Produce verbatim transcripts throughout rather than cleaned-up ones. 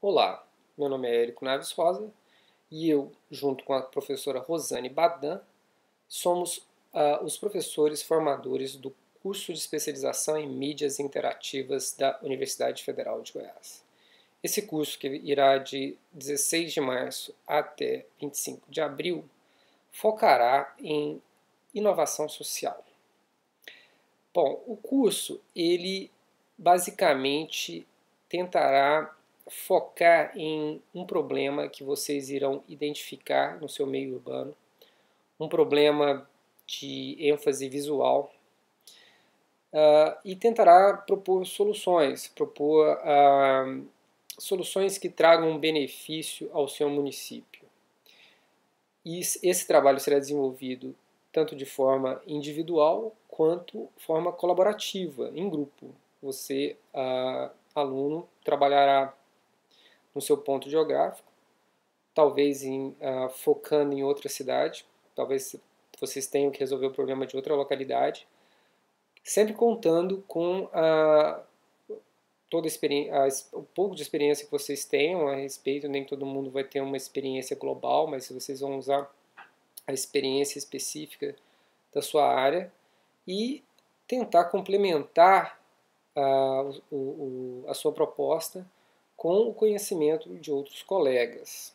Olá, meu nome é Érico Naves Rosa e eu, junto com a professora Rosane Badan, somos uh, os professores formadores do curso de especialização em mídias interativas da Universidade Federal de Goiás. Esse curso, que irá de dezesseis de março até vinte e cinco de abril, focará em inovação social. Bom, o curso, ele basicamente tentará focar em um problema que vocês irão identificar no seu meio urbano, um problema de ênfase visual, uh, e tentará propor soluções, propor uh, soluções que tragam um benefício ao seu município. E esse trabalho será desenvolvido tanto de forma individual quanto forma colaborativa, em grupo. Você, uh, aluno, trabalhará no seu ponto geográfico, talvez em, uh, focando em outra cidade, talvez vocês tenham que resolver o problema de outra localidade, sempre contando com uh, toda a experiência, uh, o pouco de experiência que vocês tenham a respeito. Nem todo mundo vai ter uma experiência global, mas vocês vão usar a experiência específica da sua área e tentar complementar uh, o, o, a sua proposta com o conhecimento de outros colegas.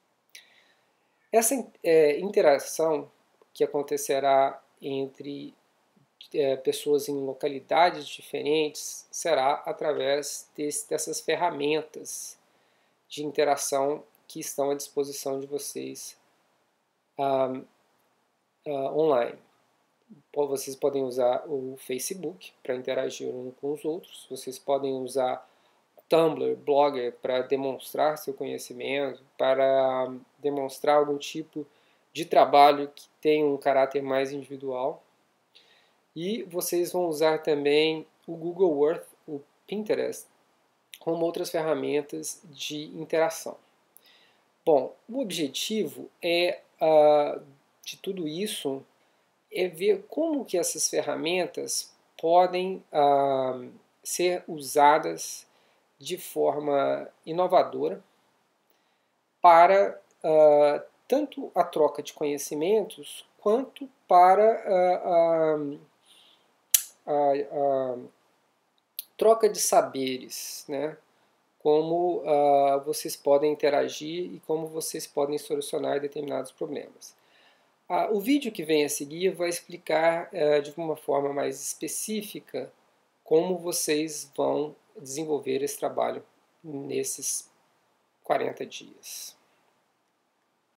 Essa é, interação que acontecerá entre é, pessoas em localidades diferentes será através desse, dessas ferramentas de interação que estão à disposição de vocês uh, uh, online. Vocês podem usar o Facebook para interagir uns com os outros, vocês podem usar Tumblr, Blogger para demonstrar seu conhecimento, para demonstrar algum tipo de trabalho que tem um caráter mais individual. E vocês vão usar também o Google Earth, o Pinterest, como outras ferramentas de interação. Bom, o objetivo é, uh, de tudo isso é ver como que essas ferramentas podem uh, ser usadas de forma inovadora para uh, tanto a troca de conhecimentos quanto para a, a, a, a troca de saberes, né? Como uh, vocês podem interagir e como vocês podem solucionar determinados problemas. Uh, o vídeo que vem a seguir vai explicar uh, de uma forma mais específica como vocês vão desenvolver esse trabalho nesses quarenta dias.